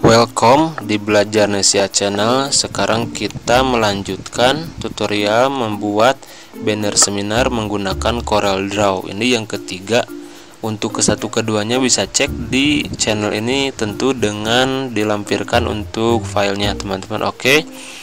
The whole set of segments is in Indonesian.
Welcome di Belajar Nesia Channel. Sekarang kita melanjutkan tutorial membuat banner seminar menggunakan CorelDRAW. Ini yang ketiga. Untuk ke satu keduanya bisa cek di channel ini, tentu dengan dilampirkan untuk filenya teman-teman. Oke.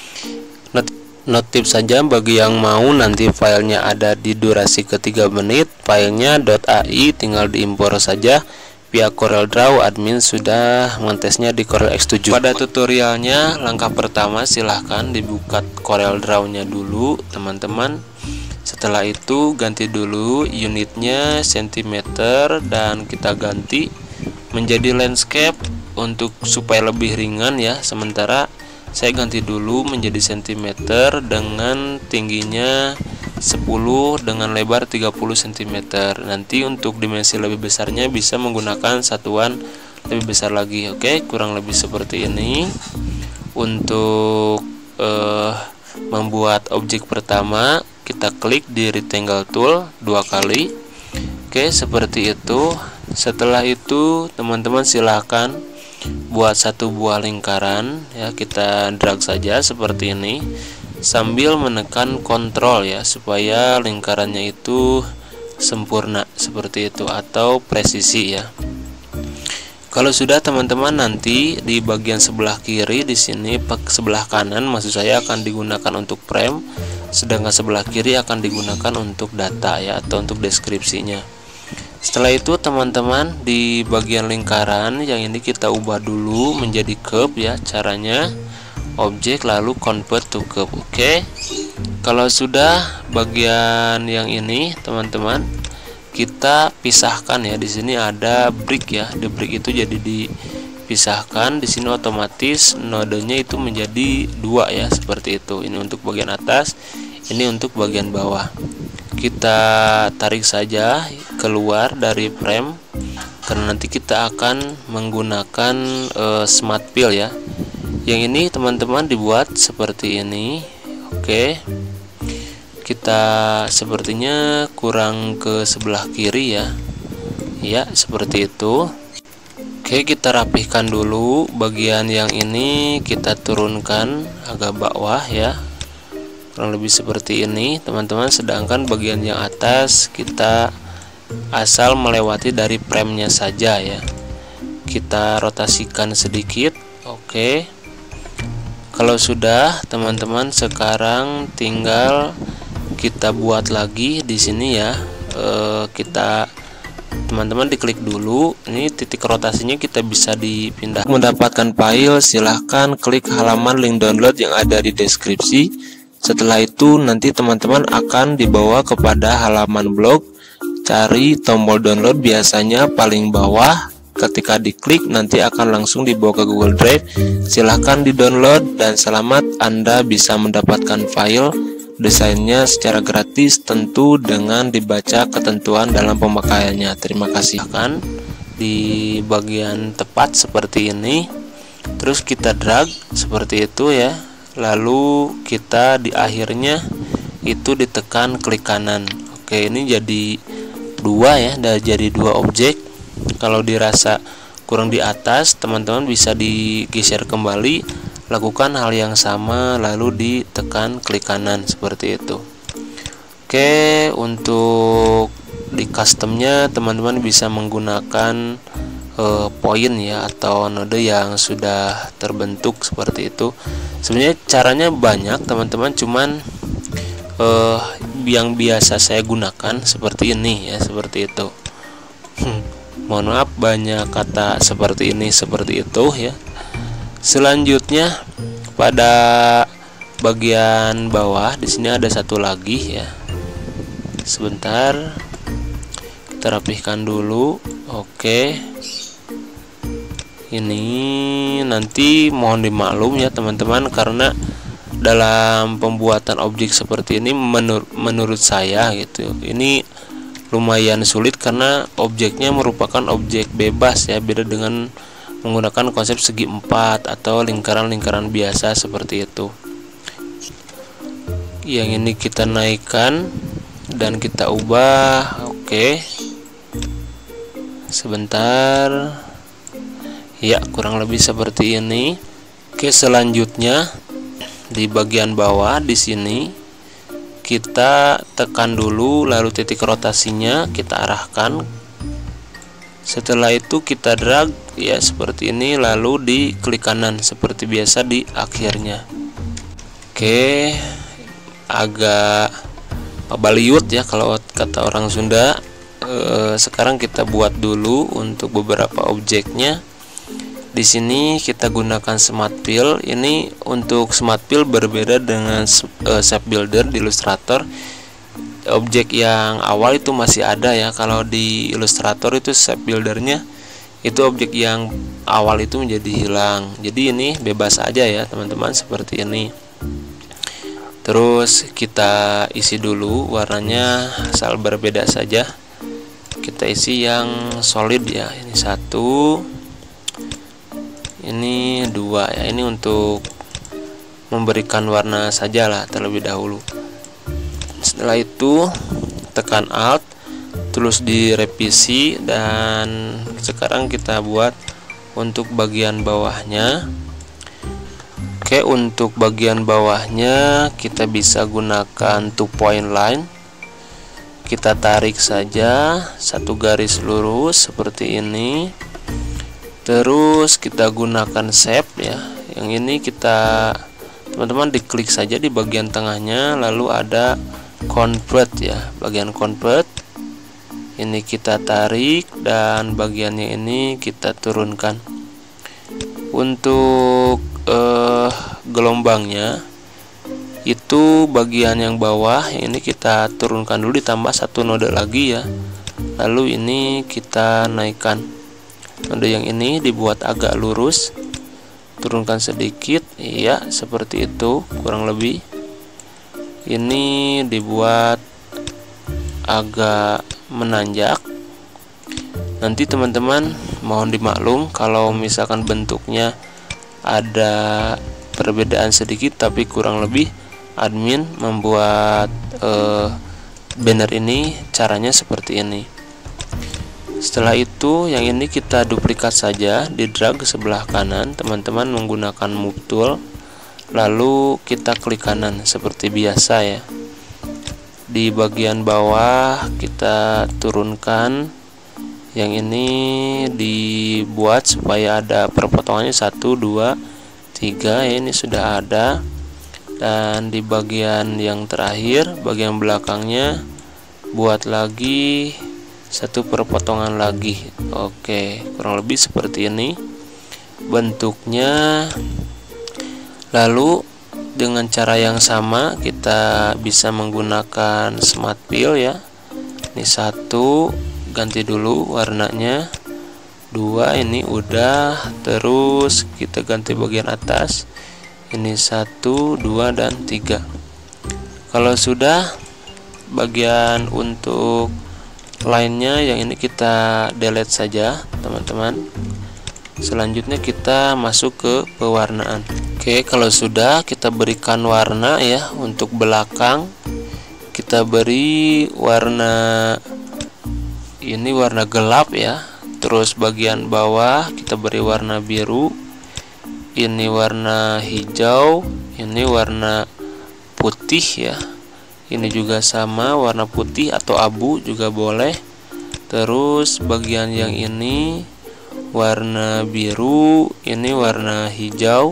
Notif saja bagi yang mau nanti filenya ada di durasi ke 3 menit. Filenya .ai tinggal diimpor saja. Pihak CorelDRAW admin sudah mentesnya di Corel X7. Pada tutorialnya langkah pertama silahkan dibuka CorelDRAW-nya dulu teman-teman. Setelah itu ganti dulu unitnya cm dan kita ganti menjadi landscape untuk supaya lebih ringan ya. Sementara saya ganti dulu menjadi cm dengan tingginya 10 dengan lebar 30 cm. Nanti untuk dimensi lebih besarnya bisa menggunakan satuan lebih besar lagi. Oke, kurang lebih seperti ini. Untuk membuat objek pertama, kita klik di rectangle tool 2 kali. Oke, seperti itu. Setelah itu teman-teman silahkan buat satu buah lingkaran ya, kita drag saja seperti ini sambil menekan kontrol ya, supaya lingkarannya itu sempurna seperti itu atau presisi ya. Kalau sudah teman-teman, nanti di bagian sebelah kiri di sini, sebelah kanan maksud saya, akan digunakan untuk frame, sedangkan sebelah kiri akan digunakan untuk data ya, atau untuk deskripsinya. Setelah itu teman-teman, di bagian lingkaran yang ini kita ubah dulu menjadi curve ya. Caranya objek lalu convert to curve. Oke. Kalau sudah bagian yang ini teman-teman, kita pisahkan ya. Di sini ada brick ya. Di brick itu jadi dipisahkan. Di sini otomatis nodenya itu menjadi 2 ya, seperti itu. Ini untuk bagian atas, ini untuk bagian bawah. Kita tarik saja keluar dari frame karena nanti kita akan menggunakan smart fill ya. Yang ini teman-teman dibuat seperti ini. Oke, kita sepertinya kurang ke sebelah kiri ya. Ya, seperti itu. Oke, kita rapihkan dulu. Bagian yang ini kita turunkan agak bawah ya, kurang lebih seperti ini teman-teman. Sedangkan bagian yang atas kita asal melewati dari frame-nya saja ya. Kita rotasikan sedikit. Oke. Kalau sudah teman-teman, sekarang tinggal kita buat lagi di sini ya. Kita teman-teman diklik dulu. Ini titik rotasinya kita bisa dipindah. Mendapatkan file silahkan klik halaman link download yang ada di deskripsi. Setelah itu nanti teman-teman akan dibawa kepada halaman blog. Cari tombol download biasanya paling bawah. Ketika diklik nanti akan langsung dibawa ke Google Drive. Silahkan di download dan selamat, Anda bisa mendapatkan file desainnya secara gratis, tentu dengan dibaca ketentuan dalam pemakaiannya. Terima kasih. Akan di bagian tepat seperti ini, terus kita drag seperti itu ya. Lalu kita di akhirnya itu ditekan klik kanan. Oke, ini jadi 2 ya, udah jadi 2 objek. Kalau dirasa kurang di atas, teman-teman bisa digeser kembali, lakukan hal yang sama lalu ditekan klik kanan seperti itu. Oke, untuk di customnya teman-teman bisa menggunakan poin ya, atau node yang sudah terbentuk seperti itu. Sebenarnya caranya banyak teman-teman, cuman yang biasa saya gunakan seperti ini ya, seperti itu. Mohon maaf banyak kata seperti ini seperti itu ya. Selanjutnya pada bagian bawah di sini ada satu lagi ya. Sebentar, kita rapihkan dulu. Oke. Ini nanti mohon dimaklum ya teman-teman, karena dalam pembuatan objek seperti ini menurut saya gitu, ini lumayan sulit karena objeknya merupakan objek bebas ya, beda dengan menggunakan konsep segi 4 atau lingkaran-lingkaran biasa seperti itu. Yang ini kita naikkan dan kita ubah. Oke, sebentar Ya, kurang lebih seperti ini. Oke, selanjutnya di bagian bawah di sini kita tekan dulu, lalu titik rotasinya kita arahkan. Setelah itu kita drag ya seperti ini, lalu diklik kanan seperti biasa di akhirnya. Oke, agak baliut ya kalau kata orang Sunda. Sekarang kita buat dulu untuk beberapa objeknya. Di sini kita gunakan Smart Fill. Ini untuk Smart Fill berbeda dengan Shape Builder di Illustrator. Objek yang awal itu masih ada ya. Kalau di Illustrator itu Shape Buildernya itu objek yang awal itu menjadi hilang. Jadi ini bebas aja ya teman-teman, seperti ini. Terus kita isi dulu warnanya, asal berbeda saja. Kita isi yang solid ya. Ini 1, ini 2 ya. Ini untuk memberikan warna sajalah terlebih dahulu. Setelah itu tekan Alt, terus direvisi, dan sekarang kita buat untuk bagian bawahnya. Oke, untuk bagian bawahnya kita bisa gunakan 2 point line. Kita tarik saja satu garis lurus seperti ini. Terus kita gunakan shape ya. Yang ini kita teman-teman diklik saja di bagian tengahnya, lalu ada convert ya, bagian convert. Ini kita tarik dan bagiannya ini kita turunkan. Untuk gelombangnya itu bagian yang bawah ini kita turunkan dulu, ditambah 1 node lagi ya. Lalu ini kita naikkan. Node yang ini dibuat agak lurus, turunkan sedikit ya, seperti itu kurang lebih. Ini dibuat agak menanjak. Nanti teman-teman mohon dimaklum kalau misalkan bentuknya ada perbedaan sedikit, tapi kurang lebih admin membuat banner ini caranya seperti ini. Setelah itu yang ini kita duplikat saja, di drag ke sebelah kanan, teman-teman menggunakan move tool, lalu kita klik kanan seperti biasa ya. Di bagian bawah kita turunkan, yang ini dibuat supaya ada perpotongannya 1, 2, 3 ya, ini sudah ada. Dan di bagian yang terakhir, bagian belakangnya buat lagi 1 perpotongan lagi. Oke, kurang lebih seperti ini bentuknya. Lalu dengan cara yang sama kita bisa menggunakan Smart Fill ya. Ini 1, ganti dulu warnanya. 2, ini udah. Terus kita ganti bagian atas. Ini 1, 2, dan 3. Kalau sudah, bagian untuk lainnya yang ini kita delete saja teman-teman. Selanjutnya kita masuk ke pewarnaan. Oke, kalau sudah kita berikan warna ya. Untuk belakang kita beri warna, ini warna gelap ya. Terus bagian bawah kita beri warna biru. Ini warna hijau, ini warna putih ya. Ini juga sama, warna putih atau abu juga boleh. Terus bagian yang ini warna biru, ini warna hijau.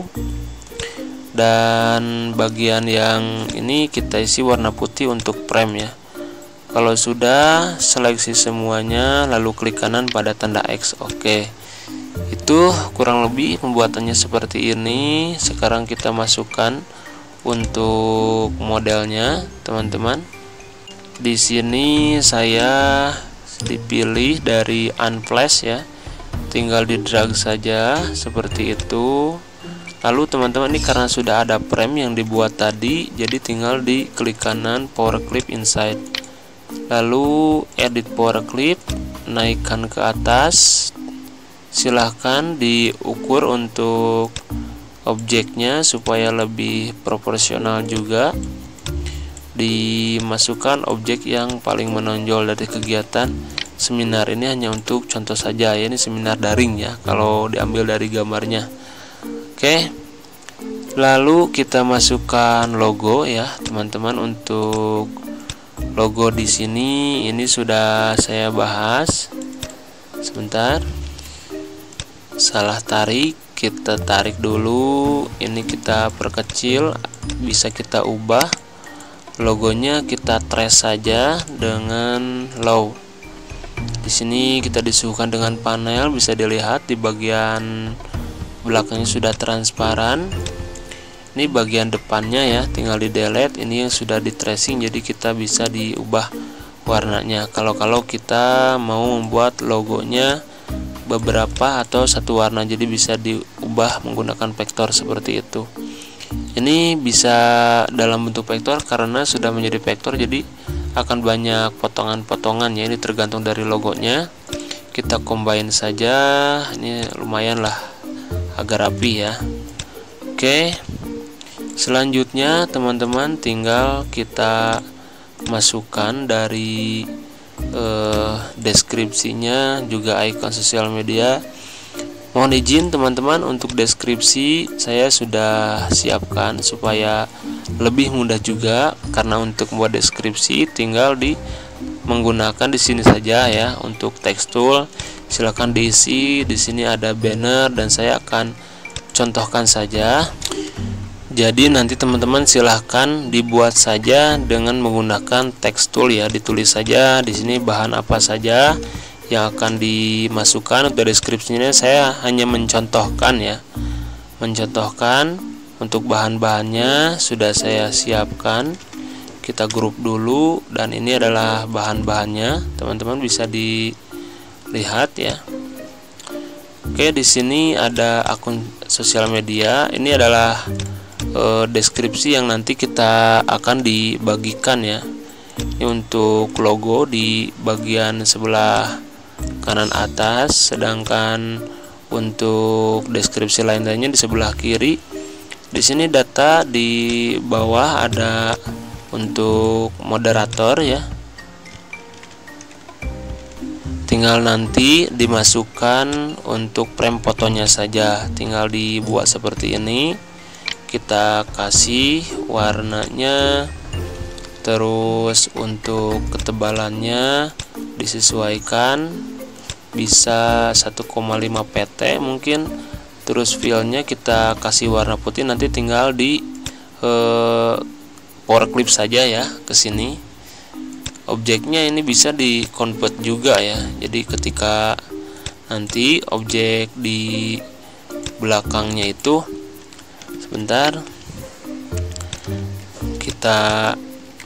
Dan bagian yang ini kita isi warna putih untuk frame ya. Kalau sudah, seleksi semuanya, lalu klik kanan pada tanda X. Oke. Itu kurang lebih pembuatannya seperti ini. Sekarang kita masukkan untuk modelnya teman-teman. Di sini saya dipilih dari Unflash ya. Tinggal di drag saja seperti itu. Lalu teman-teman ini karena sudah ada frame yang dibuat tadi, jadi tinggal di klik kanan power clip inside. Lalu edit power clip, naikkan ke atas. Silahkan diukur untuk objeknya supaya lebih proporsional juga. Dimasukkan objek yang paling menonjol dari kegiatan. seminar ini hanya untuk contoh saja ya, ini seminar daring ya kalau diambil dari gambarnya. Oke, lalu kita masukkan logo ya teman-teman. Untuk logo di sini ini sudah saya bahas. Sebentar, salah tarik, kita tarik dulu, ini kita perkecil, bisa kita ubah logonya, kita trace saja dengan low. Di sini kita disuguhkan dengan panel, bisa dilihat di bagian belakangnya sudah transparan. Ini bagian depannya ya, tinggal di delete. Ini yang sudah di tracing, jadi kita bisa diubah warnanya. Kalau kita mau membuat logonya beberapa atau satu warna, jadi bisa diubah menggunakan vektor seperti itu. Ini bisa dalam bentuk vektor karena sudah menjadi vektor, jadi akan banyak potongan-potongan ya. Ini tergantung dari logonya. Kita combine saja, ini lumayan lah agak rapi ya. Oke, selanjutnya teman-teman tinggal kita masukkan dari deskripsinya, juga ikon sosial media. Mohon izin teman-teman, untuk deskripsi saya sudah siapkan supaya lebih mudah juga, karena untuk membuat deskripsi tinggal menggunakan di sini saja ya. Untuk text tool silakan diisi, di sini ada banner dan saya akan contohkan saja. Jadi nanti teman-teman silahkan dibuat saja dengan menggunakan text tool ya. Ditulis saja di sini bahan apa saja yang akan dimasukkan. Untuk deskripsinya saya hanya mencontohkan ya. Mencontohkan untuk bahan-bahannya sudah saya siapkan. Kita grup dulu dan ini adalah bahan-bahannya. Teman-teman bisa dilihat ya. Oke, di sini ada akun sosial media. Ini adalah deskripsi yang nanti kita akan dibagikan ya. Ini untuk logo di bagian sebelah kanan atas, sedangkan untuk deskripsi lainnya di sebelah kiri. Di sini data di bawah ada untuk moderator ya. Tinggal nanti dimasukkan untuk frame fotonya saja, tinggal dibuat seperti ini. Kita kasih warnanya, terus untuk ketebalannya disesuaikan, bisa 1,5 pt mungkin. Terus fillnya kita kasih warna putih, nanti tinggal di power clip saja ya ke sini. Objeknya ini bisa di convert juga ya, jadi ketika nanti objek di belakangnya itu, sebentar, kita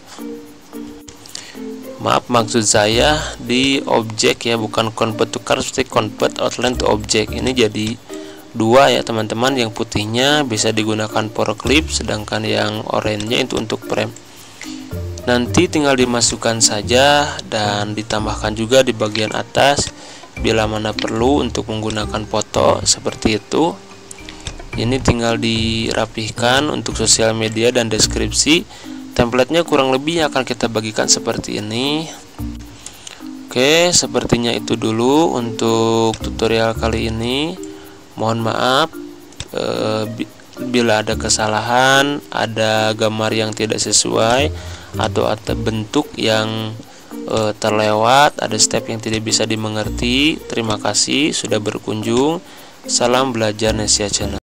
maksud saya di objek ya, bukan convert to card, tapi convert outline to object. Ini jadi dua ya teman-teman, yang putihnya bisa digunakan power clip, sedangkan yang oranye itu untuk frame. Nanti tinggal dimasukkan saja dan ditambahkan juga di bagian atas bila mana perlu untuk menggunakan foto seperti itu. Ini tinggal dirapihkan untuk sosial media dan deskripsi. Templatenya kurang lebih akan kita bagikan seperti ini. Oke, sepertinya itu dulu untuk tutorial kali ini. Mohon maaf bila ada kesalahan, ada gambar yang tidak sesuai, atau bentuk yang terlewat, ada step yang tidak bisa dimengerti. Terima kasih sudah berkunjung. Salam belajar Nesia Channel.